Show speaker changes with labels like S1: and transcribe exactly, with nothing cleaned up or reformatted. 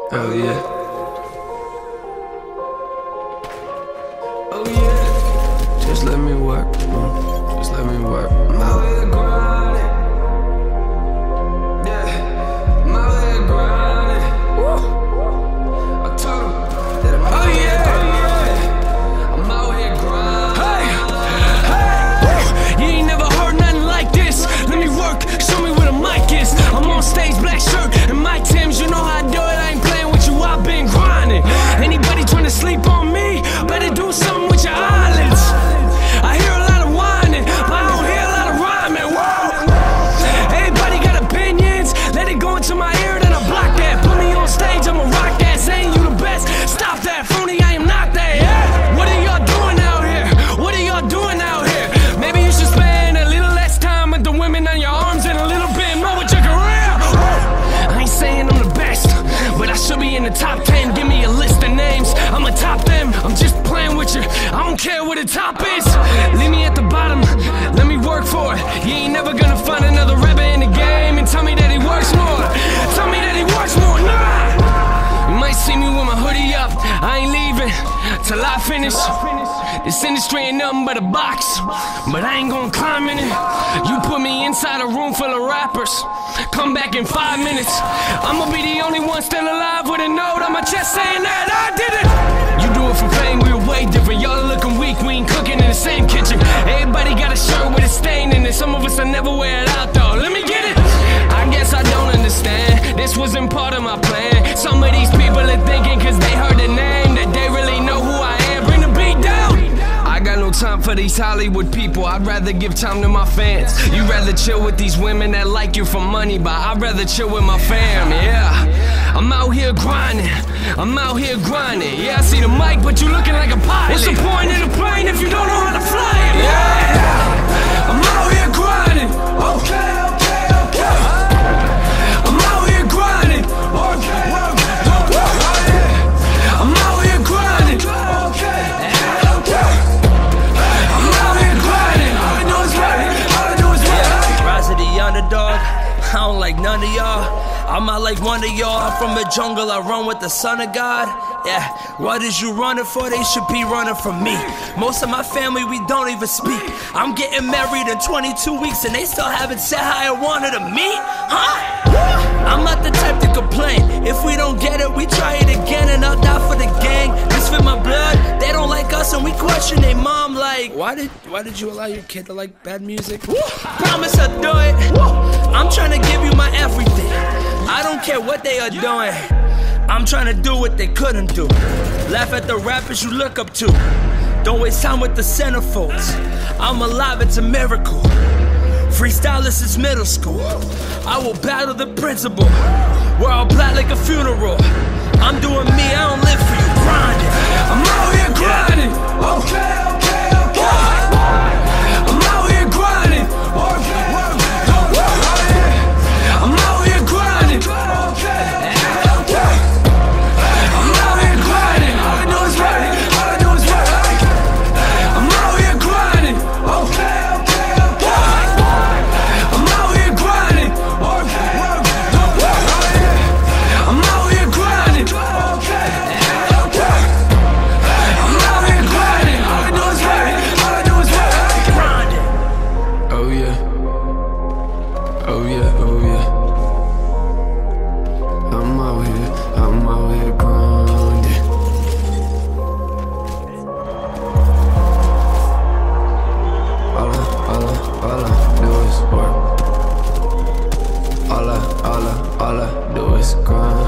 S1: Oh yeah. Oh yeah. Just let me work. Mm. Just let me work. I'm out here grinding. Yeah. I'm out here grinding. Woo. I told him that I'm out here. Oh yeah. I'm out here grinding. Hey, hey. You ain't never heard nothing like this. Let me work. Show me where the mic is. I'm on stage, black shirt and my Timbs. You know how I do it. I ain't playing with you. I've been grinding. Anybody trying to sleep on me, better do something with your eyelids. I hear a lot of whining, but I don't hear a lot of rhyming. Whoa. Everybody got opinions. Let it go into my ear, then I block that. Put me on stage, I'ma rock that. Saying you the best. Stop that, phony. I am not that. Yeah. What are y'all doing out here? What are y'all doing out here? Maybe you should spend a little less time with the women on your arms and a little bit more with your career. I ain't saying I'm the best, but I should be in the top ten. Give me a list of names, I'ma top them. I'm just playing with you, I don't care what the top is. Leave me at the bottom, let me work for it. You ain't never gonna find another rapper in the game and tell me that he works more. Tell me that he works more, nah. You might see me with my hoodie up, I ain't leaving till I finish. This industry ain't nothing but a box, but I ain't gonna climb in it. You put me inside a room full of rappers, come back in five minutes. I'ma be the only one still alive with a note on my chest saying that I did it. You do it for fame, we're way different. Y'all are looking weak, we ain't cooking in the same kitchen. Everybody got a shirt with a stain in it. Some of us will never wear it out though. Let me get it. I guess I don't understand. This wasn't part of my plan. Some of these people are thinking cause they heard the name that they really know who I am. Bring the beat down. I got no time for these Hollywood people. I'd rather give time to my fans. You rather chill with these women that like you for money, but I'd rather chill with my fam, yeah. I'm out here grinding, I'm out here grinding. Yeah, I see the mic, but you looking like a pilot. What's the point of the plane if you don't know how to fly it? Yeah, I'm out here grinding. Okay, okay, okay. I'm out here grinding. Okay, okay. I'm out here grinding. Okay, okay. I'm out here grinding. All I do is rap. All I do is rap.
S2: Rise of the underdog. I don't like none of y'all. I'm not like one of y'all. I'm from the jungle, I run with the son of God. Yeah, what is you running for? They should be running from me. Most of my family, we don't even speak. I'm getting married in twenty-two weeks and they still haven't said how I wanted to meet. Huh? I'm not the type to complain. If we don't get it, we try it again. And I'll die for the gang. This fit my blood. They don't like us and we question their mom like, Why did why did you allow your kid to like bad music? Woo! Promise I'll do it. Woo! I'm trying to give you my everything. I don't care what they are doing. I'm trying to do what they couldn't do. Laugh at the rappers you look up to. Don't waste time with the centerfolds. I'm alive, it's a miracle. Freestylist is middle school. I will battle the principal. We're all black like a funeral. I'm doing me, I don't live for you. Grinding.
S1: I'm out here grinding. Okay, okay, okay. I'm out here grinding. Okay, okay. I'm out here grinding. Okay, okay. I'm out here grinding. All I do is rap. All I do is rap. I'm out here grinding. Okay, okay, okay. I'm out here grinding. Okay, okay. I'm out here grinding. Okay, okay. I'm out here grinding. All I do is rap. All I do is rap. Grinding. Oh yeah. Oh yeah. Oh yeah. I'm out here, I'm out here grinding. All I, all I, all I do is work. All I, all I, all I do is grind.